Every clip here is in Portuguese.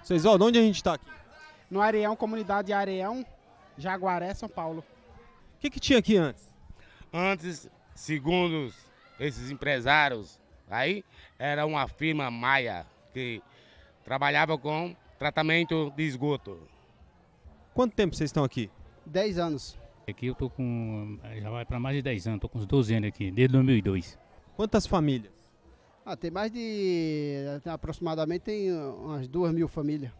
Vocês, ó, de onde a gente está aqui? No Areião, comunidade Areião, Jaguaré, São Paulo. O que tinha aqui antes? Antes, segundo esses empresários, aí era uma firma Maia que trabalhava com tratamento de esgoto. Quanto tempo vocês estão aqui? 10 anos. Aqui eu tô com, já vai para mais de 10 anos, tô com uns 12 anos aqui, desde 2002. Quantas famílias? Tem mais de, aproximadamente tem umas 2.000 famílias.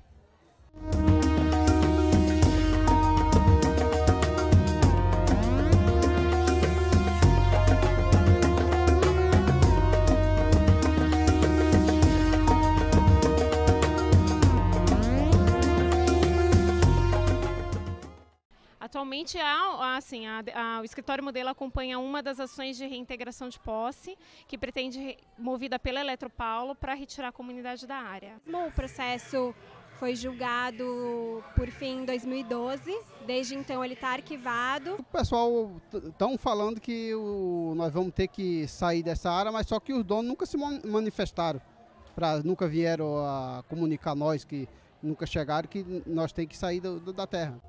Atualmente, o escritório modelo acompanha uma das ações de reintegração de posse, que pretende, movida pela Eletropaulo, para retirar a comunidade da área. O processo foi julgado por fim em 2012, desde então ele está arquivado. O pessoal estão falando que nós vamos ter que sair dessa área, mas só que os donos nunca se manifestaram, nunca vieram a comunicar nós, que nunca chegaram, que nós temos que sair da terra.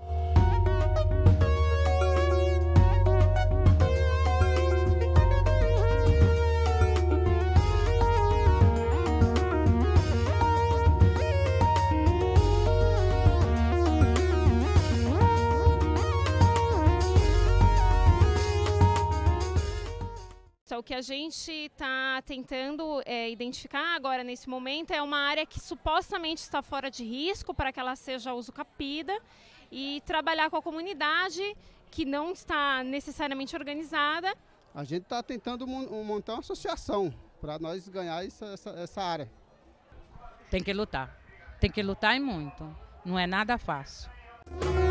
O que a gente está tentando identificar agora nesse momento é uma área que supostamente está fora de risco para que ela seja uso capida e trabalhar com a comunidade que não está necessariamente organizada. A gente está tentando montar uma associação para nós ganhar essa área. Tem que lutar e muito, não é nada fácil.